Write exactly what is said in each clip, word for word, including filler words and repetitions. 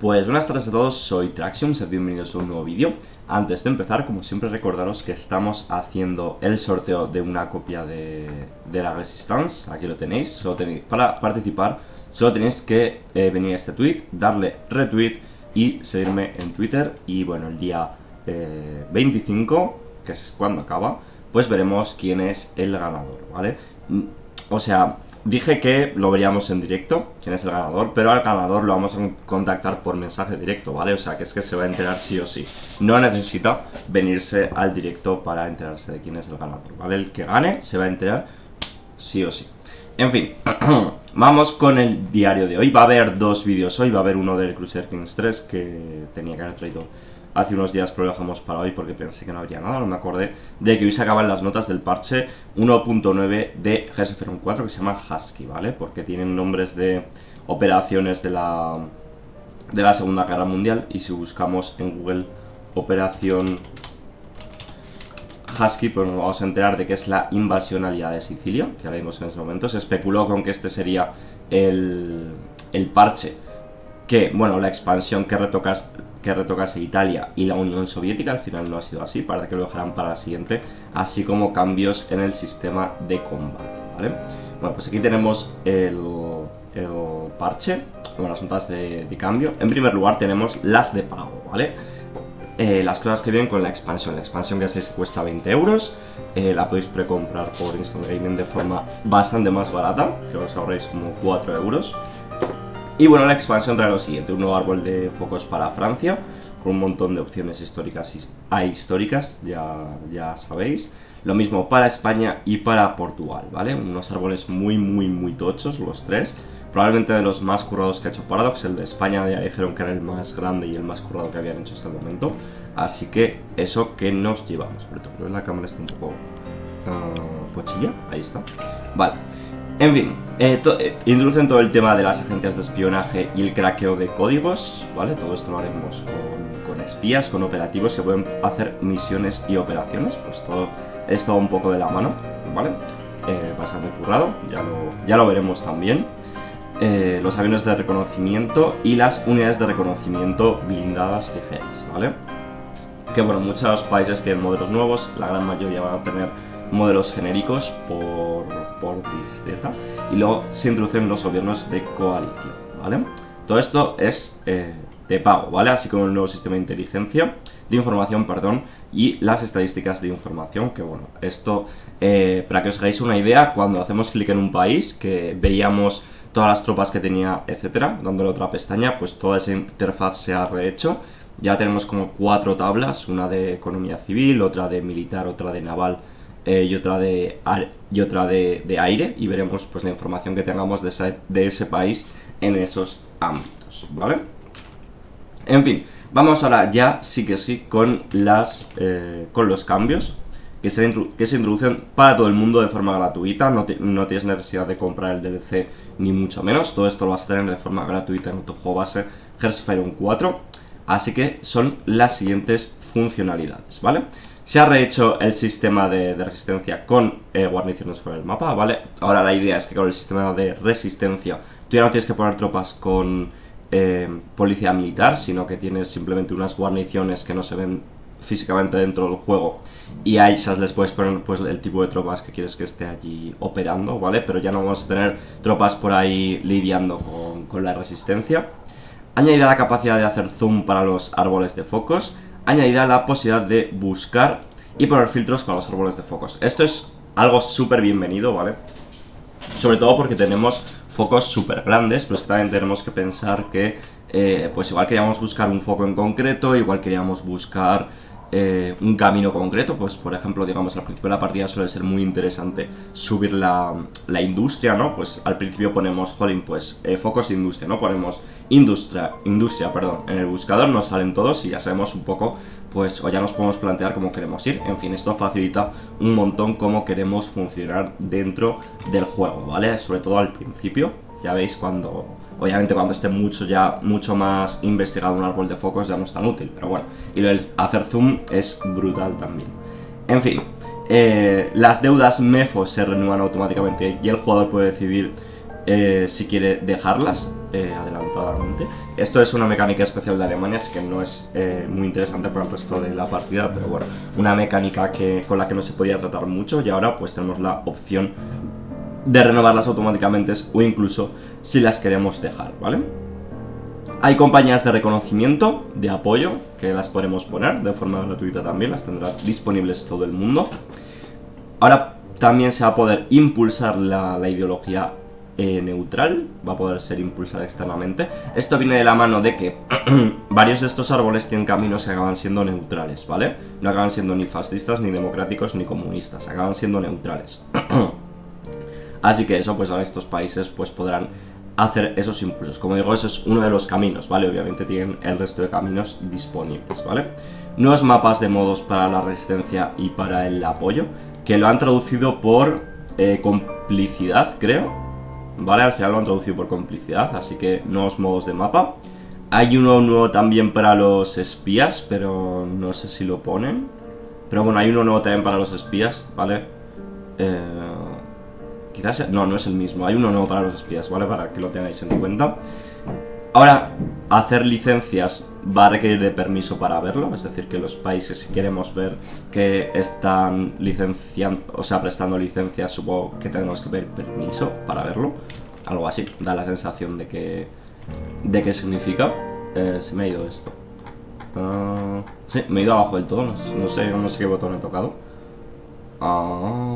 Pues buenas tardes a todos, soy Traxium, sed bienvenidos a un nuevo vídeo. Antes de empezar, como siempre, recordaros que estamos haciendo el sorteo de una copia de, de la Resistance. Aquí lo tenéis, solo tenéis para participar, solo tenéis que eh, venir a este tweet, darle retweet y seguirme en Twitter. Y bueno, el día eh, veinticinco, que es cuando acaba, pues veremos quién es el ganador, ¿vale? O sea, dije que lo veríamos en directo, quién es el ganador, pero al ganador lo vamos a contactar por mensaje directo, ¿vale? O sea, que es que se va a enterar sí o sí. No necesita venirse al directo para enterarse de quién es el ganador, ¿vale? El que gane se va a enterar sí o sí. En fin, vamos con el diario de hoy. Va a haber dos vídeos hoy, va a haber uno del Crusader Kings tres que tenía que haber traído hace unos días, pero lo dejamos para hoy porque pensé que no habría nada. No me acordé de que hoy se acaban las notas del parche uno punto nueve de G S cero cuatro que se llama Husky, ¿vale? Porque tienen nombres de operaciones de la, de la Segunda Guerra Mundial. Y si buscamos en Google operación Husky, pues nos vamos a enterar de que es la invasión aliada de Sicilia, que ahora vimos en ese momento. Se especuló con que este sería el, el parche que, bueno, la expansión que retocas que retocase Italia y la Unión Soviética. Al final no ha sido así, parece que lo dejarán para la siguiente, así como cambios en el sistema de combate, ¿vale? Bueno, pues aquí tenemos el, el parche, bueno, las notas de, de cambio. En primer lugar tenemos las de pago, ¿vale? Eh, las cosas que vienen con la expansión. La expansión que se cuesta veinte euros, eh, la podéis precomprar por Instant Gaming de forma bastante más barata, que os ahorréis como cuatro euros. Y bueno, la expansión trae lo siguiente: un nuevo árbol de focos para Francia, con un montón de opciones históricas y ahistóricas, ya, ya sabéis. Lo mismo para España y para Portugal, ¿vale? Unos árboles muy, muy, muy tochos, los tres. Probablemente de los más currados que ha hecho Paradox. El de España ya dijeron que era el más grande y el más currado que habían hecho hasta el momento. Así que eso que nos llevamos. Pero creo que la cámara está un poco uh, pochilla. Ahí está. Vale. En fin, eh, to eh, introducen todo el tema de las agencias de espionaje y el craqueo de códigos, ¿vale? Todo esto lo haremos con, con espías, con operativos, se pueden hacer misiones y operaciones, pues todo es todo un poco de la mano, ¿vale? Eh, va a ser muy currado, ya lo, ya lo veremos también. Eh, los aviones de reconocimiento y las unidades de reconocimiento blindadas ligeras, ¿vale? Que bueno, muchos países tienen modelos nuevos, la gran mayoría van a tener modelos genéricos por, por tristeza. Y luego se introducen los gobiernos de coalición, ¿vale? Todo esto es eh, de pago, ¿vale? Así como el nuevo sistema de inteligencia, de información, perdón, y las estadísticas de información, que bueno, esto, eh, para que os hagáis una idea, cuando hacemos clic en un país, que veíamos todas las tropas que tenía, etcétera, dándole otra pestaña, pues toda esa interfaz se ha rehecho. Ya tenemos como cuatro tablas, una de economía civil, otra de militar, otra de naval, Eh, y otra de y otra de, de aire, y veremos pues la información que tengamos de ese, de ese país en esos ámbitos, ¿vale? En fin, vamos ahora ya sí que sí con las eh, con los cambios que se, que se introducen para todo el mundo de forma gratuita. No, te, no tienes necesidad de comprar el D L C ni mucho menos, todo esto lo vas a tener de forma gratuita en tu juego base Hearts of Iron cuatro. Así que son las siguientes funcionalidades, ¿vale? Se ha rehecho el sistema de, de resistencia con eh, guarniciones por el mapa, ¿vale? Ahora la idea es que con el sistema de resistencia tú ya no tienes que poner tropas con eh, policía militar, sino que tienes simplemente unas guarniciones que no se ven físicamente dentro del juego, y a esas les puedes poner pues el tipo de tropas que quieres que esté allí operando, ¿vale? Pero ya no vamos a tener tropas por ahí lidiando con, con la resistencia. Añadida la capacidad de hacer zoom para los árboles de focos. Añadida la posibilidad de buscar y poner filtros para los árboles de focos. Esto es algo súper bienvenido, ¿vale? Sobre todo porque tenemos focos súper grandes, pero es que también tenemos que pensar que eh, pues igual queríamos buscar un foco en concreto, igual queríamos buscar eh, un camino concreto. Pues por ejemplo, digamos, al principio de la partida suele ser muy interesante subir la, la industria, ¿no? Pues al principio ponemos, jolín, pues eh, focos de industria, ¿no? Ponemos industria, industria, perdón, en el buscador nos salen todos y ya sabemos un poco, pues, o ya nos podemos plantear cómo queremos ir. En fin, esto facilita un montón cómo queremos funcionar dentro del juego, ¿vale? Sobre todo al principio, ya veis, cuando, obviamente cuando esté mucho ya, mucho más investigado un árbol de focos ya no es tan útil, pero bueno, y lo de hacer zoom es brutal también. En fin, eh, las deudas M E F O se renuevan automáticamente y el jugador puede decidir eh, si quiere dejarlas eh, adelantadamente. Esto es una mecánica especial de Alemania, así que no es eh, muy interesante para el resto de la partida, pero bueno, una mecánica que, con la que no se podía tratar mucho, y ahora pues tenemos la opción de renovarlas automáticamente o incluso si las queremos dejar, ¿vale? Hay compañías de reconocimiento, de apoyo, que las podemos poner de forma gratuita también, las tendrá disponibles todo el mundo. Ahora también se va a poder impulsar la, la ideología eh, neutral, va a poder ser impulsada externamente. Esto viene de la mano de que varios de estos árboles tienen caminos que acaban siendo neutrales, ¿vale? No acaban siendo ni fascistas, ni democráticos, ni comunistas, acaban siendo neutrales. Así que eso, pues ahora estos países pues podrán hacer esos impulsos. Como digo, eso es uno de los caminos, ¿vale? Obviamente tienen el resto de caminos disponibles, ¿vale? Nuevos mapas de modos para la resistencia y para el apoyo, que lo han traducido por eh, complicidad, creo, ¿vale? Al final lo han traducido por complicidad, así que nuevos modos de mapa. Hay uno nuevo también para los espías, pero no sé si lo ponen. Pero bueno, hay uno nuevo también para los espías, ¿vale? Eh... Quizás, no, no es el mismo, hay uno nuevo para los espías, ¿vale? Para que lo tengáis en cuenta. Ahora, hacer licencias va a requerir de permiso para verlo, es decir, que los países, si queremos ver que están licenciando, o sea, prestando licencias, supongo que tenemos que pedir permiso para verlo. Algo así, da la sensación de que... ¿De qué significa? Eh, se me ha ido esto. Uh, sí, me he ido abajo del todo, no, no sé, no sé qué botón he tocado. Ah...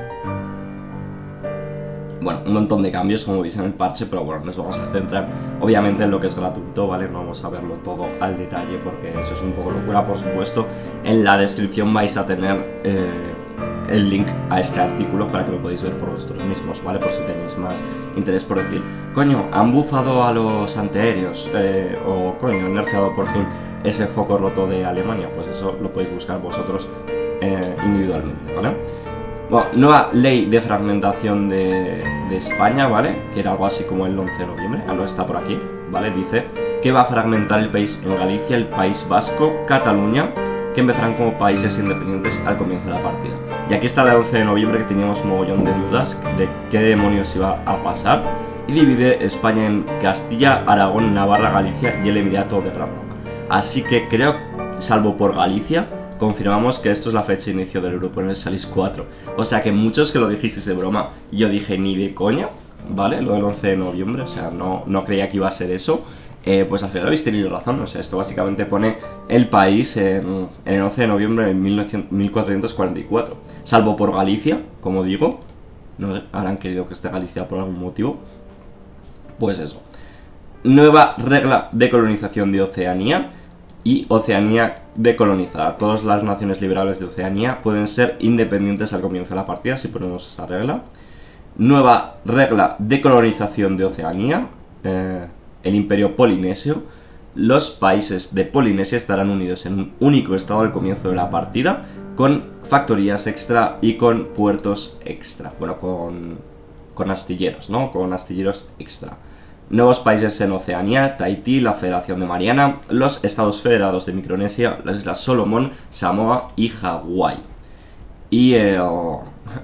Bueno, un montón de cambios, como veis en el parche, pero bueno, nos vamos a centrar obviamente en lo que es gratuito, ¿vale? No vamos a verlo todo al detalle porque eso es un poco locura, por supuesto. En la descripción vais a tener eh, el link a este artículo para que lo podáis ver por vosotros mismos, ¿vale? Por si tenéis más interés por decir, coño, han bufado a los antiaéreos, eh, o coño, han nerfeado por fin ese foco roto de Alemania, pues eso lo podéis buscar vosotros eh, individualmente, ¿vale? Bueno, nueva ley de fragmentación de, de España, ¿vale? Que era algo así como el once de noviembre, ah, no está por aquí, ¿vale? Dice que va a fragmentar el país en Galicia, el País Vasco, Cataluña, que empezarán como países independientes al comienzo de la partida. Y aquí está el once de noviembre, que teníamos un mogollón de dudas de qué demonios iba a pasar, y divide España en Castilla, Aragón, Navarra, Galicia y el Emirato de Granada. Así que creo, salvo por Galicia, confirmamos que esto es la fecha de inicio del Europa Universalis cuatro. O sea que muchos que lo dijisteis de broma, yo dije ni de coña, ¿vale? Lo del once de noviembre, o sea, no, no creía que iba a ser eso. Eh, pues al final habéis tenido razón, o sea, esto básicamente pone el país en, en el once de noviembre de mil cuatrocientos cuarenta y cuatro. Salvo por Galicia, como digo, no habrán querido que esté Galicia por algún motivo. Pues eso. Nueva regla de colonización de Oceanía. Y Oceanía decolonizada. Todas las naciones liberales de Oceanía pueden ser independientes al comienzo de la partida si ponemos esa regla. Nueva regla de colonización de Oceanía. Eh, el Imperio Polinesio. Los países de Polinesia estarán unidos en un único estado al comienzo de la partida, con factorías extra y con puertos extra. Bueno, con, con astilleros, ¿no? Con astilleros extra. Nuevos países en Oceanía, Tahití, la Federación de Mariana, los Estados Federados de Micronesia, las Islas Solomón, Samoa y Hawái. Y eh, oh,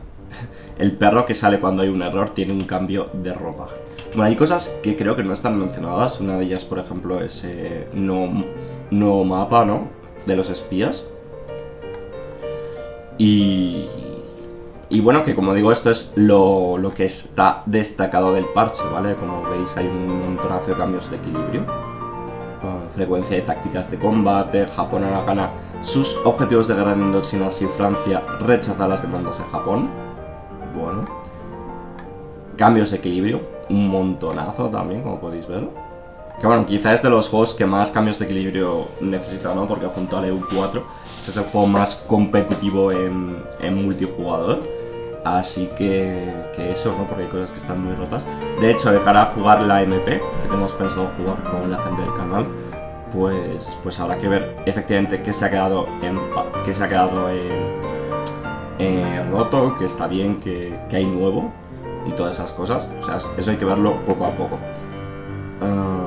el perro que sale cuando hay un error tiene un cambio de ropa. Bueno, hay cosas que creo que no están mencionadas. Una de ellas, por ejemplo, es eh, nuevo, nuevo mapa, ¿no? De los espías. Y... Y bueno, que como digo, esto es lo, lo que está destacado del parche, ¿vale? Como veis, hay un montonazo de cambios de equilibrio. Uh, frecuencia de tácticas de combate. Japón ahora gana sus objetivos de guerra en Indochina si Francia rechaza las demandas de Japón. Bueno. Cambios de equilibrio. Un montonazo también, como podéis ver. Que bueno, quizá es de los juegos que más cambios de equilibrio necesita, ¿no? Porque junto al E U cuatro este es el juego más competitivo en, en multijugador. Así que, que eso, ¿no? Porque hay cosas que están muy rotas. De hecho, de cara a jugar la M P, que tenemos pensado jugar con la gente del canal, pues, pues habrá que ver efectivamente qué se ha quedado en, qué se ha quedado en, eh, roto, que está bien, que, que hay nuevo y todas esas cosas. O sea, eso hay que verlo poco a poco. Uh...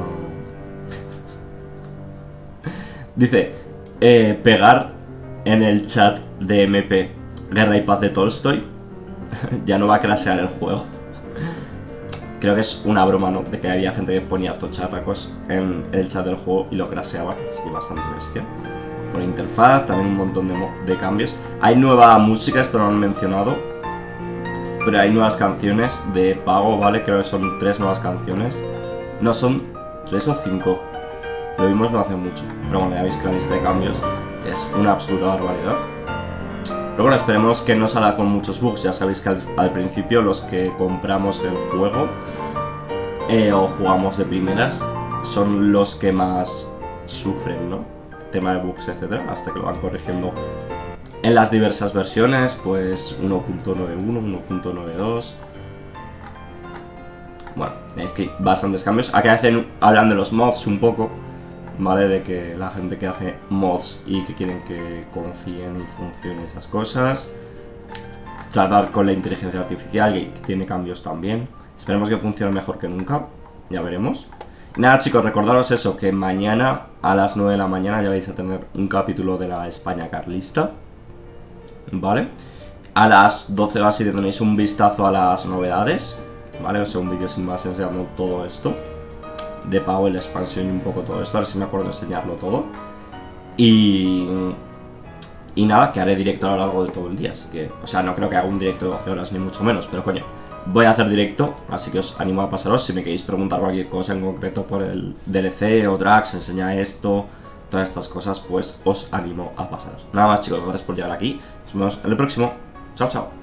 Dice, eh, pegar en el chat de M P Guerra y Paz de Tolstoy. Ya no va a crashear el juego. Creo que es una broma, ¿no? De que había gente que ponía tocharracos en el chat del juego y lo crasheaba, así que bastante bestia. Con interfaz, también un montón de, de cambios. Hay nueva música, esto no lo han mencionado, pero hay nuevas canciones de pago, ¿vale? Creo que son tres nuevas canciones. No, son tres o cinco. Lo vimos no hace mucho, pero bueno, ya veis que la lista de cambios es una absoluta barbaridad. Pero bueno, esperemos que no salga con muchos bugs. Ya sabéis que al, al principio los que compramos el juego eh, o jugamos de primeras son los que más sufren, ¿no? Tema de bugs, etcétera, hasta que lo van corrigiendo en las diversas versiones, pues uno punto nueve uno, uno punto nueve dos. Bueno, es que hay bastantes cambios. Aquí hacen, hablan de los mods un poco, ¿vale? De que la gente que hace mods y que quieren que confíen y funcionen esas cosas. Tratar con la inteligencia artificial, que tiene cambios también. Esperemos que funcione mejor que nunca, ya veremos. Y nada, chicos, recordaros eso, que mañana a las nueve de la mañana ya vais a tener un capítulo de la España carlista, ¿vale? A las doce o así tenéis un vistazo a las novedades, ¿vale? O sea, un vídeo sin más enseñando todo esto de pago, la expansión y un poco todo esto. A ver si me acuerdo de enseñarlo todo. Y... Y nada, que haré directo a lo largo de todo el día. Así que, o sea, no creo que haga un directo de doce horas ni mucho menos, pero coño, voy a hacer directo, así que os animo a pasaros. Si me queréis preguntar cualquier cosa en concreto por el D L C o Drax, enseña esto, todas estas cosas, pues os animo a pasaros. Nada más, chicos, gracias por llegar aquí. Nos vemos en el próximo. Chao, chao.